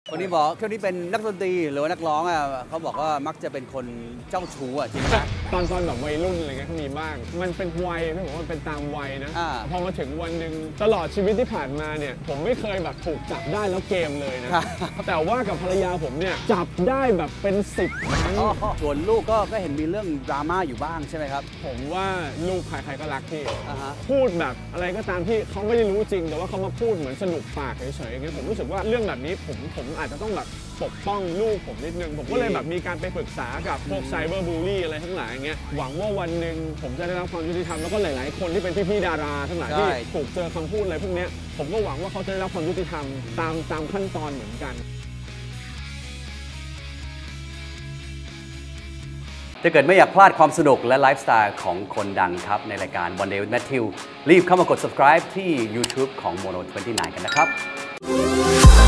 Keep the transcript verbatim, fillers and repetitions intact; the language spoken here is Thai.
คนนี้บอกคนนี้เป็นนักดนตรีหรือว่านักร้องอ่ะเขาบอกว่ามักจะเป็นคนเจ้าชู้อ่ะจริงไหมตอนตอนแบบวัยรุ่นอะไรเงี้ยก็มีบ้างมันเป็นวัยนะผมว่าเป็นตามวัยนะพอมาถึงวันหนึ่งตลอดชีวิตที่ผ่านมาเนี่ยผมไม่เคยแบบถูกจับได้แล้วเกมเลยนะแต่ว่ากับภรรยาผมเนี่ยจับได้แบบเป็นสิบครั้งส่วนลูกก็ก็เห็นมีเรื่องดราม่าอยู่บ้างใช่ไหมครับผมว่าลูกใครๆก็รักพี่พูดแบบอะไรก็ตามที่เขาไม่ได้รู้จริงแต่ว่าเขามาพูดเหมือนสนุกปากเฉยๆอย่างเงี้ยผมรู้สึกว่าเรื่องแบบนี้ผมผมอาจจะต้องแบบปกป้องลูกผมนิดนึงผมก็เลยแบบมีการไปปรึกษากับพวกไซเบอร์บูลลี่อะไรทั้งหลายอย่างเงี้ยหวังว่าวันหนึ่งผมจะได้รับความยุติธรรมแล้วก็หลายๆคนที่เป็นพี่ๆดาราทั้งหลายที่ถูกเจอคำพูดอะไรพวกนี้ผมก็หวังว่าเขาจะได้รับความยุติธรรมตามตามขั้นตอนเหมือนกันถ้าเกิดไม่อยากพลาดความสนุกและไลฟ์สไตล์ของคนดังครับในรายการ One Day with Matthew รีบเข้ามากด subscribe ที่ YouTube ของ Mono ยี่สิบเก้า กันนะครับ